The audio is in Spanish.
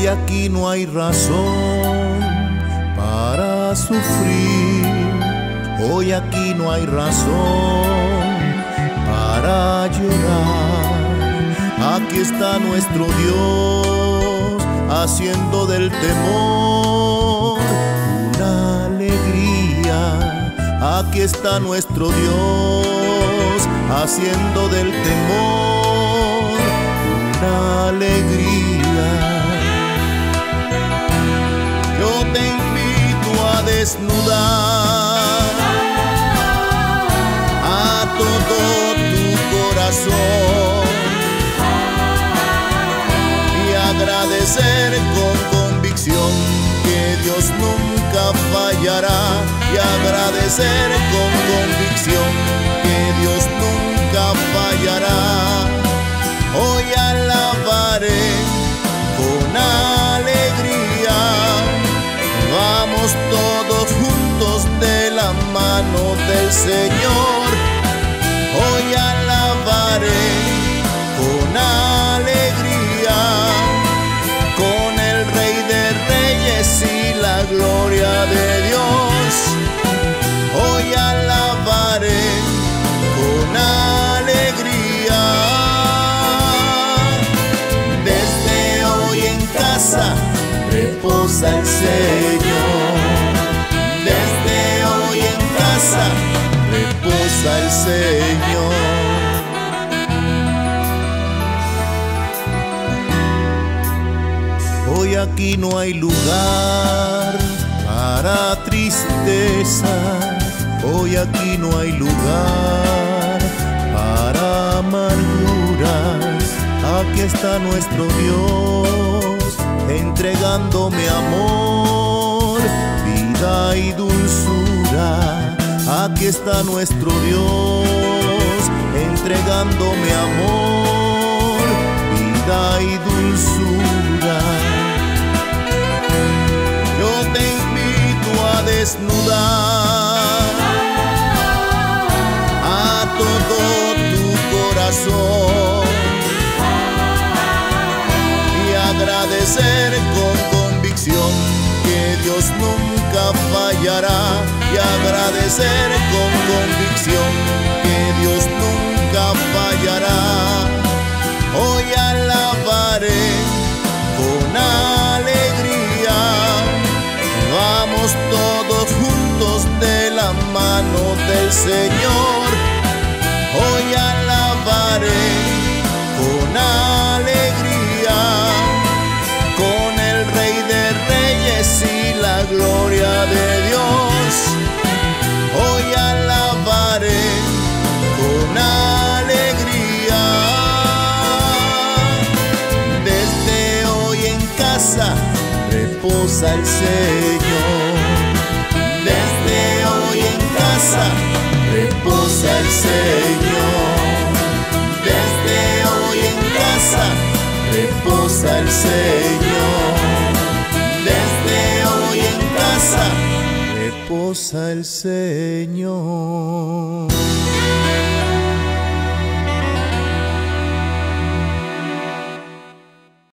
Hoy aquí no hay razón para sufrir. Hoy aquí no hay razón para llorar. Aquí está nuestro Dios haciendo del temor una alegría. Aquí está nuestro Dios haciendo del temor una alegría. Yo te invito a desnudar a todo tu corazón y agradecer con convicción que Dios nunca fallará, y agradecer con convicción que Dios nunca fallará. Hoy alabaré con alegría, vamos todos juntos de la mano del Señor. Hoy alabaré con alegría, con el Rey de Reyes y la gloria de Dios. Hoy alabaré con alegría. Desde hoy en casa reposa el Señor. Desde hoy en casa reposa el Señor. Hoy aquí no hay lugar para tristeza. Hoy aquí no hay lugar para amarguras. Aquí está nuestro Dios entregándome amor, vida y dulzura. Aquí está nuestro Dios entregándome amor, vida y dulzura. Yo te invito a desnudar a todo tu corazón y agradecer con convicción que Dios nunca fallará, y agradecer con convicción que Dios nunca fallará. Hoy alabaré con alegría, vamos todos juntos de la mano del Señor. Hoy alabaré con alegría, con el Rey de Reyes y la gloria de Dios. Hoy alabaré con alegría. Desde hoy en casa reposa el Señor. Desde hoy en casa reposa el Señor. Desde hoy en casa reposa el Señor. Desde hoy en casa reposa el Señor.